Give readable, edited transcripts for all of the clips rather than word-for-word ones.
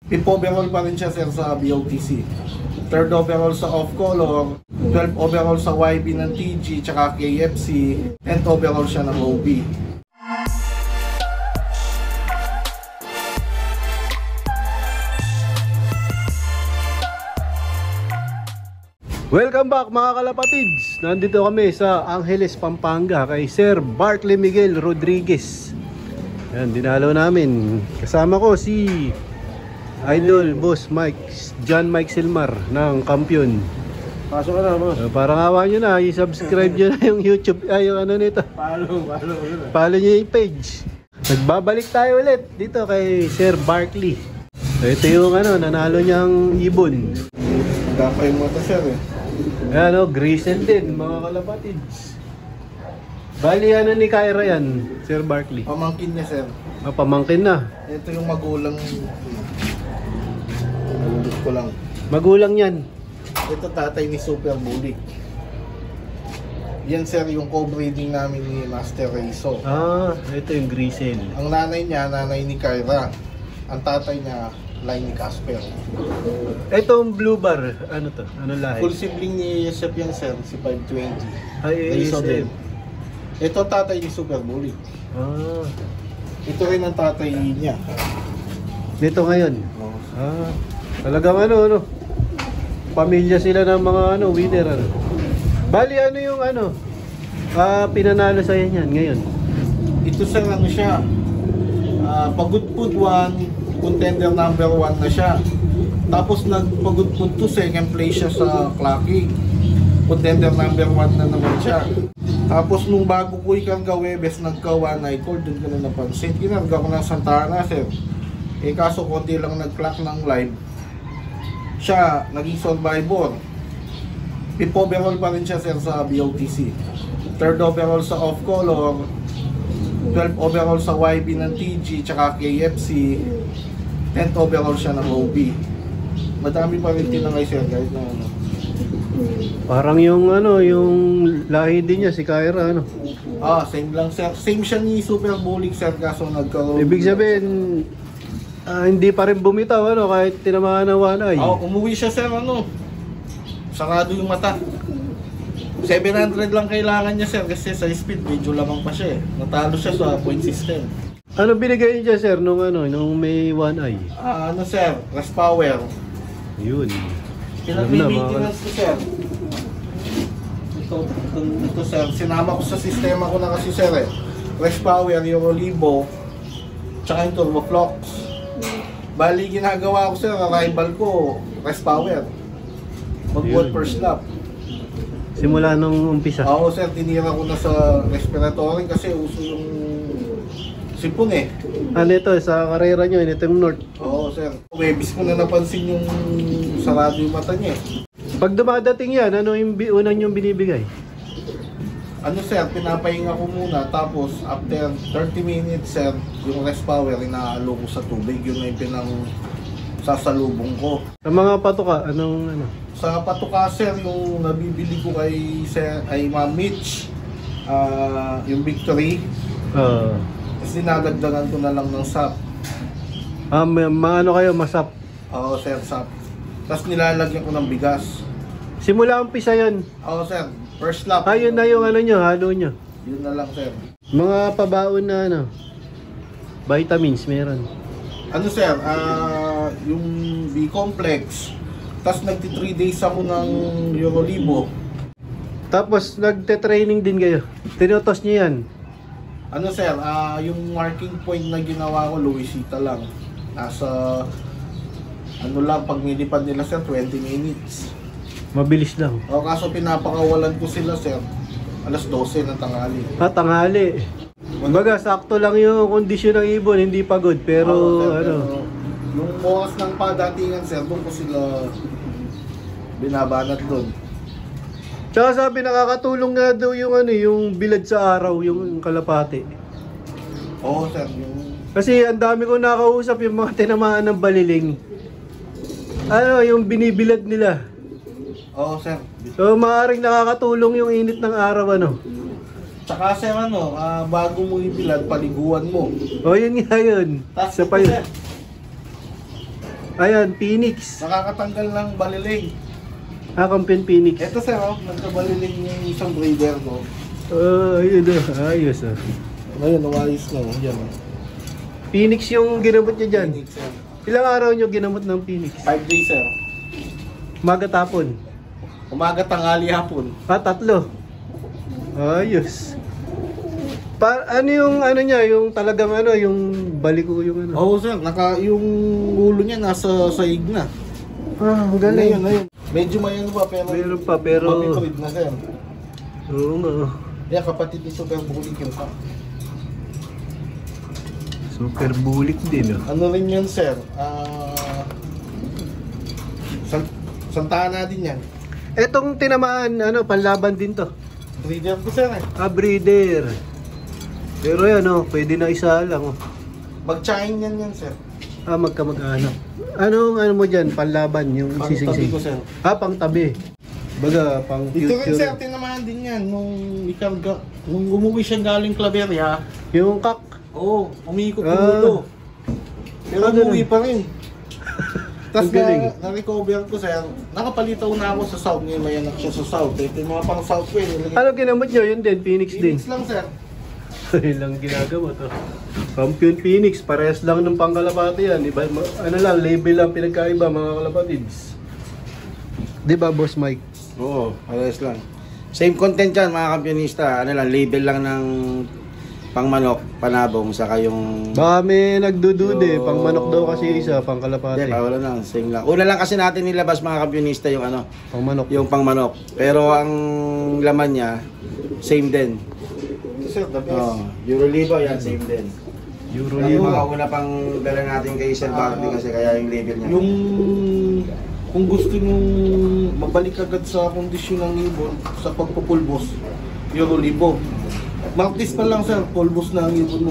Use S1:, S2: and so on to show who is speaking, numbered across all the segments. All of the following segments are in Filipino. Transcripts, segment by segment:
S1: Fifth overall pa rin siya sir sa BOTC. Third overall sa Off Color, 12 overall sa YB ng TG tsaka KFC, 10th overall siya ng OB.
S2: Welcome back mga kalapatids. Nandito kami sa Angeles, Pampanga kay Sir Bartley Miguel Rodriguez. Yan, dinalaw namin. Kasama ko si Idol Boss Mike, John Mike Silmar ng Kampiyon.
S1: Pasok ka na, boss.
S2: Parang awa nyo na, i-subscribe nyo na yung YouTube, yung ano nito. Follow nyo yung page. Nagbabalik tayo ulit dito kay Sir Bartley. Ito yung nanalo niyang ibon.
S1: Gapay mo ito sir eh.
S2: Ayan Grayson din mga kalapatids. Bali ni Kyra yan, Sir Bartley.
S1: Pamangkin niya sir.
S2: Pamangkin na.
S1: Ito yung magulang. Nalulus ko lang.
S2: Magulang yan.
S1: Ito tatay ni Super Bully. Yan sir yung co-breeding namin ni Master Raiso.
S2: Ito yung Grayson.
S1: Ang nanay niya, nanay ni Kyra. Ang tatay niya, line ni Casper.
S2: Itong blue bar, ano to? Ano lahi?
S1: Full sibling ni Yusef yan sir, si 520.
S2: Ay,
S1: Raiso
S2: ASM.
S1: din. Ito tatay ni Super Bully. Ito rin ang tatay niya.
S2: Dito ngayon.
S1: Oh.
S2: Talagang pamilya sila ng mga winner Bali yung pinanalo sa yan ngayon.
S1: Ito sir siya. Pagudpud 1, contender number 1 na siya. Tapos nagpagudpud 2, second place siya sa Clocky. Contender number 1 na naman siya. Tapos nung bago ko ikarga Webes, nagka-1 night call, dun ko na napansin. Kinarga ko ng Santa Ana sir. Kaso konti lang nag-clock ng live. Siya, naging survivor. Fifth overall pa rin siya sir sa BOTC. Third overall sa Off Color, 12 overall sa YB ng TG tsaka KFC, 10th overall siya ng OB. Madami pa rin tinangay sir kahit na
S2: Parang yung lahi din niya si Kyra
S1: same lang sir. Same siya ni Super Bully sir kaso nagkaroon.
S2: Ibig sabihin hindi pa rin bumitaw kahit tinamaan ng one eye.
S1: Umuwi siya sir sarado yung mata. 700 lang kailangan niya sir kasi sa speed medyo lamang pa siya Natalo siya sa point system.
S2: Ano binigay niya sir nung may one eye?
S1: Sir, rest power.
S2: Yun.
S1: Pinag-maintenance ko sir. Ito sir, sinama ko sa sistema ko na kasi sir Rest power, yung Olivo, tsaka yung Turboflox. Bali ginagawa ko sir, arrival ko, rest power. Mag-work first lap.
S2: Simula nung umpisa?
S1: Oo sir, tinira ko na sa respiratory kasi uso yung sipon
S2: Ito, sa karera nyo, ito yung North.
S1: Oo sir, Webis ko na napansin yung sarado yung mata niya
S2: Pag dumadating yan, ano yung unang yung binibigay?
S1: Sir, pinapahinga ko muna tapos after 30 minutes sir, yung rest power inaalo ko sa tubig, yun na yung pinang sasalubong ko.
S2: Sa mga patuka,
S1: Sa patuka sir, yung nabibili ko kay Ma'am Mitch, yung Victory. Tapos dinadagdagan ko na lang ng sap.
S2: Kayo, masap?
S1: Oo sir, sap. Tapos nilalagyan ko ng bigas.
S2: Simula umpisa yan?
S1: Oo sir, first lap.
S2: Yun na yung halo nyo?
S1: Yun na lang sir.
S2: Mga pabaon na vitamins meron?
S1: Sir, yung B-complex. Tapos nagti 3 days ako ng Eurolibo.
S2: Tapos nagte-training din kayo? Tinotos nyo yan?
S1: Sir, yung marking point na ginawa ko, Luisita lang. Nasa, pag nilipad nila sir, 20 minutes.
S2: Mabilis lang.
S1: Kaso pinapakawalan ko sila sir, alas 12 ng tanghali.
S2: Tanghali. Kumbaga, sakto lang yung kondisyon ng ibon, hindi pagod. Pero,
S1: pero yung oras ng padatingan sir, doon ko sila binabanat doon.
S2: Tsaka sabi, nakakatulong nga daw yung bilad sa araw, yung kalapate.
S1: Oo sir,
S2: Kasi ang dami ko nakausap yung mga tinamaan ng baliling. Yung binibilad nila.
S1: Oo sir.
S2: So maaaring nakakatulong yung init ng araw
S1: Tsaka sir bago mo ibilad, paliguan mo.
S2: Yun nga yun.
S1: Tapos
S2: Sa
S1: ito, sir,
S2: Ayan, Phoenix.
S1: Nakakatanggal ng baliling.
S2: Champion Phoenix.
S1: Ito sir, nagkabaliling yung isang breeder ko.
S2: Ayun ayos ah.
S1: Ngayon, nawayos na. Yan.
S2: Phoenix yung ginamot niya dyan.
S1: Phoenix, sir.
S2: Ilang araw nyo ginamot ng Phoenix?
S1: 5 days sir.
S2: Maga tapon.
S1: Umaga, tanghali, hapon.
S2: 3. Ayos. Ano yung ano niya, yung talagang ano, yung baliko yung ano.
S1: Oo sir, yung ulo niya nasa saig na.
S2: Ang galing.
S1: Ngayon. Medyo may ano pa pero
S2: Meron pa pero
S1: mapitrid na sir.
S2: oo nga.
S1: Yan, kapatid ni Super Bulik yun pa.
S2: Super bulik din oh.
S1: Ano rin yan sir? Santana din yan.
S2: Etong tinamaan, ano, panlaban din to.
S1: Breeder ko sir eh.
S2: Breeder. Pero yan oh, pwede na isa lang oh.
S1: Mag-chain yan sir.
S2: Magkamag-anak. Anong ano mo dyan, panlaban yung
S1: Pang tabi
S2: sising-sing?
S1: ko sir.
S2: Pang tabi. Baga, pang
S1: Dito rin
S2: cute
S1: sir, tinamaan din yan. Nung umuwi siya galing Claveria,
S2: yung kak.
S1: oo, umikot yung ulo. Pero umuwi pa rin. Tapos
S2: Ang galing.
S1: na-recover ko sir, nakapalitaw na ako sa South. Ngayon may anak siya sa South. Ito yung mga pang South ko eh.
S2: Ano ginamot nyo? Yun din, Phoenix din.
S1: Phoenix lang sir.
S2: Yun lang ginagawa to. Champion Phoenix, parehas lang ng pangkalapati yan. Iba, ano lang, label lang pinagkaiba mga kalapatids. Di ba, Boss Mike?
S3: Oo, parehas lang. Same content yan mga kampionista. Ano lang, label lang ng pangmanok, panabong, saka yung...
S2: Baka may nagdudude, pang manok daw kasi isa, pang kalapati.
S3: Hindi, wala lang, same lang. Una lang kasi natin nilabas mga kampionista yung ano,
S2: Pang manok.
S3: yung pangmanok. Pero ang laman niya, same din.
S1: Ito sir, the best.
S3: Oh, Eurolibo yan, same din.
S2: Euro
S3: Yung
S2: Libo.
S3: mga una pang dala natin kay Sir Barkley kasi kaya yung label niya.
S1: Yung kung gusto nyo mabalik agad sa kondisyon ng ibon sa pagpupulbos, Eurolibo. Martis pa lang sir, pulbos na ang ibon mo.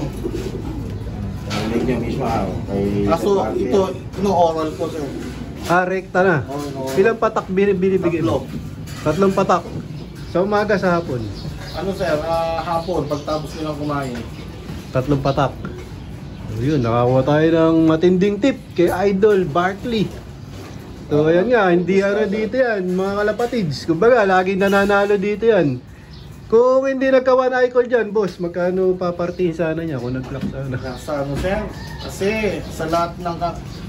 S3: Yung leg niya mismo, kay
S1: Kaso
S3: Sir Barkley.
S1: ito, oral ko sir.
S2: Rekta na.
S1: Oo.
S2: Ilang patak binibigay mo?
S1: 3.
S2: 3 patak. Sa umaga, sa hapon.
S1: Ano sir, hapon, pagtapos nilang kumain.
S2: 3 patak. So yun, nakakuha tayo ng matinding tip kay Idol Barkley. So ayan nga, hindi ano dito yan, mga kalapatids. Kumbaga, laging nananalo dito yan. Kung hindi nagka-one eye call dyan, boss, magkano papartihin sana niya kung nag-clock sana?
S1: Sa ano sir, kasi sa lahat ng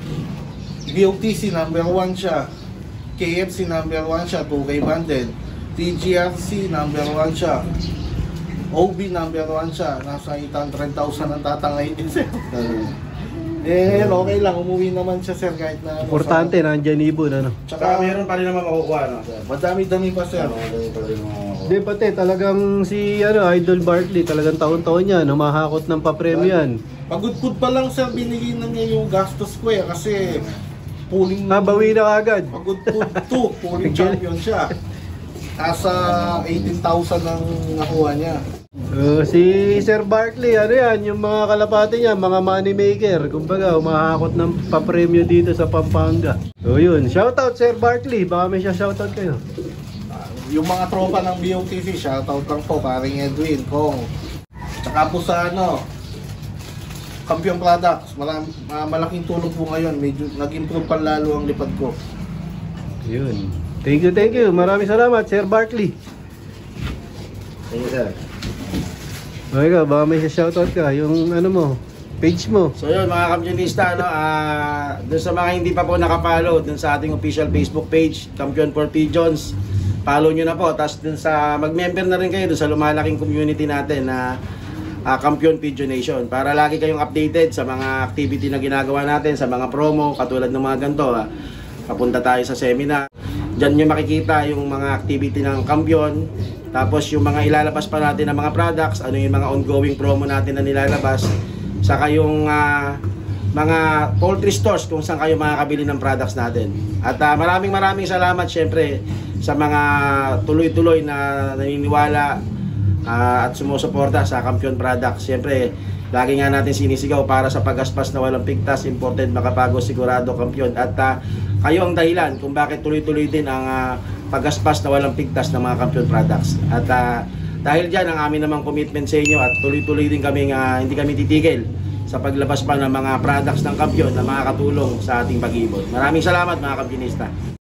S1: BOTC number 1 siya, KFC number 1 siya, 2K banded, TGRC number 1 siya, OB number 1 siya, nasa 800,000 ang tatangay din sir. Okay lang, umuwi naman siya sir kahit na ano,
S2: Importante, nandyan ibon, ano?
S3: Saka meron pa rin naman makukuha, no? Sir?
S1: madami-dami pa sir.
S3: Madami pa rin makukuha.
S2: Hindi pati, talagang si Idol Barkley, talagang taon-taon yan, humahakot ng papremyo yan.
S1: Pagudpud pa lang sir, binigay na niya yung gastos ko eh, kasi pooling
S2: Nabawi na agad.
S1: Pagudpud 2, pooling champion siya. Nasa 18,000 ang nakuha niya.
S2: Si Sir Barkley, ano yan, yung mga kalapati niya, mga money maker. Kumbaga, humahakot ng papremyo dito sa Pampanga. So yun, shoutout Sir Barkley, baka may siya shoutout kayo.
S1: Yung mga tropa ng BOTC, shoutout lang po, paring Edwin, Kong. Tsaka po sa ano, Champion Products, malaking tulong po ngayon, medyo nag-improve pa lalo ang lipad ko.
S2: Yun. Thank you. Maraming salamat, Sir Barkley.
S3: Thank you, sir.
S2: Okay ka, baka may siya shoutout ka, yung ano mo, page mo.
S3: So yun mga kampionista, no, dun sa mga hindi pa po nakapollow dun sa ating official Facebook page, Champion for Pigeons, follow nyo na po. Tapos dun sa mag-member na rin kayo dun sa lumalaking community natin na Champion Pigeon Nation, para lagi kayong updated sa mga activity na ginagawa natin, sa mga promo, katulad ng mga ganito. Papunta tayo sa seminar. Diyan nyo makikita yung mga activity ng Champion. Tapos yung mga ilalabas pa natin ng mga products, ano yung mga ongoing promo natin na nilalabas. Saka yung mga poultry stores kung saan kayo makakabili ng products natin. At maraming salamat syempre sa mga tuloy-tuloy na naniniwala at sumusuporta sa Champion Products. Syempre, lagi nga natin sinisigaw para sa pagaspas na walang pigtas, imported, makapago, sigurado, Champion. At kayo ang dahilan kung bakit tuloy-tuloy din ang pagaspas na walang pigtas ng mga Champion Products. At dahil dyan ang amin namang commitment sa inyo at tuloy-tuloy din kami, hindi kami titigil sa paglabas pa ng mga products ng Kampiyon na makakatulong sa ating pag-ibon. Maraming salamat mga kampyonista.